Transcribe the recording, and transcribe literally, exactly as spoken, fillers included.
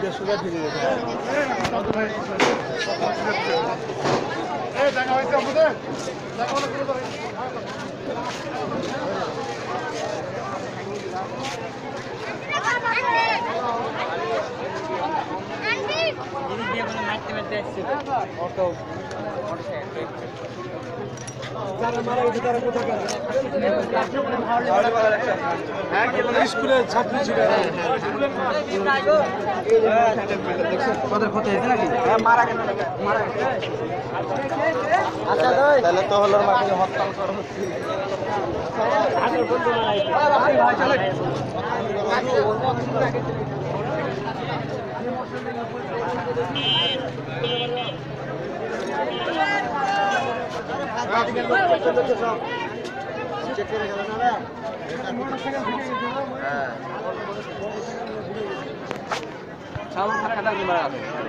Sugar ফিরে গেছে। স্কুলের ছাত্রী ছিল তাহলে তো হলো মাকে হত্যা করা হচ্ছে। সামনে থাকা